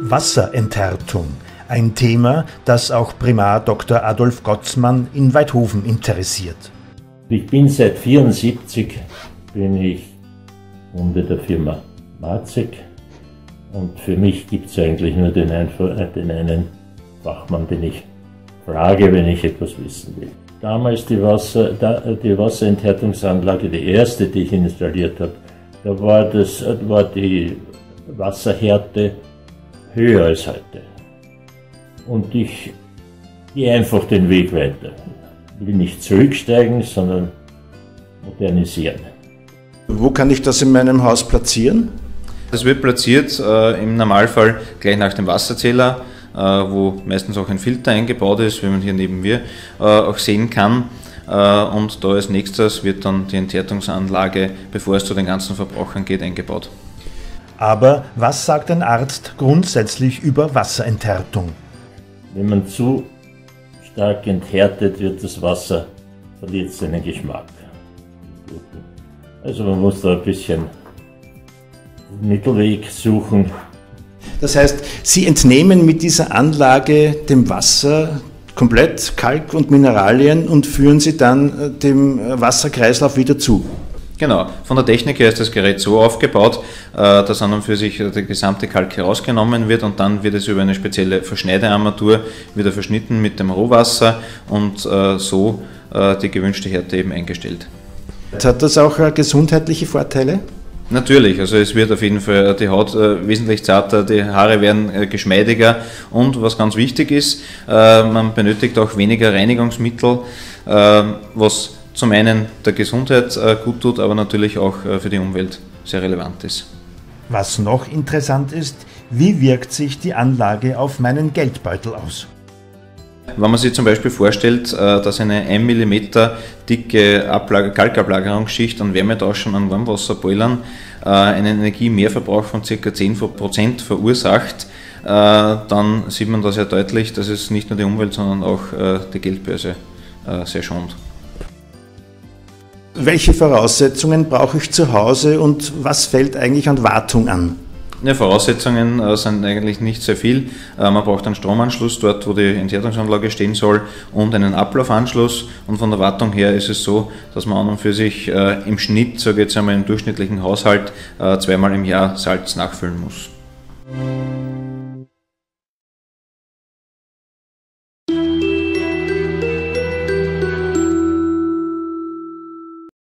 Wasserenthärtung, ein Thema, das auch Primar Dr. Adolf Gotzmann in Waidhofen interessiert. Ich bin seit 1974 Kunde der Firma Marzek und für mich gibt es eigentlich nur den einen Fachmann, den ich frage, wenn ich etwas wissen will. Damals die Wasserenthärtungsanlage, die erste, die ich installiert habe, da war die Wasserhärte höher als heute. Und ich gehe einfach den Weg weiter. Ich will nicht zurücksteigen, sondern modernisieren. Wo kann ich das in meinem Haus platzieren? Das wird platziert im Normalfall gleich nach dem Wasserzähler, wo meistens auch ein Filter eingebaut ist, wie man hier neben mir auch sehen kann. Und da als nächstes wird dann die Enthärtungsanlage, bevor es zu den ganzen Verbrauchern geht, eingebaut. Aber was sagt ein Arzt grundsätzlich über Wasserenthärtung? Wenn man zu stark enthärtet, wird das Wasser verliert seinen Geschmack. Also man muss da ein bisschen Mittelweg suchen. Das heißt, Sie entnehmen mit dieser Anlage dem Wasser komplett Kalk und Mineralien und führen sie dann dem Wasserkreislauf wieder zu. Genau, von der Technik her ist das Gerät so aufgebaut, dass an und für sich der gesamte Kalk herausgenommen wird und dann wird es über eine spezielle Verschneidearmatur wieder verschnitten mit dem Rohwasser und so die gewünschte Härte eben eingestellt. Hat das auch gesundheitliche Vorteile? Natürlich, also es wird auf jeden Fall die Haut wesentlich zarter, die Haare werden geschmeidiger und was ganz wichtig ist, man benötigt auch weniger Reinigungsmittel, was zum einen der Gesundheit gut tut, aber natürlich auch für die Umwelt sehr relevant ist. Was noch interessant ist, wie wirkt sich die Anlage auf meinen Geldbeutel aus? Wenn man sich zum Beispiel vorstellt, dass eine 1 mm dicke Kalkablagerungsschicht an Wärmetauschern an Warmwasserboilern einen Energiemehrverbrauch von ca. 10% verursacht, dann sieht man da sehr deutlich, dass es nicht nur die Umwelt, sondern auch die Geldbörse sehr schont. Welche Voraussetzungen brauche ich zu Hause und was fällt eigentlich an Wartung an? Ja, Voraussetzungen sind eigentlich nicht sehr viel. Man braucht einen Stromanschluss dort, wo die Enthärtungsanlage stehen soll und einen Ablaufanschluss. Und von der Wartung her ist es so, dass man an und für sich im Schnitt, sage ich jetzt einmal im durchschnittlichen Haushalt, zweimal im Jahr Salz nachfüllen muss.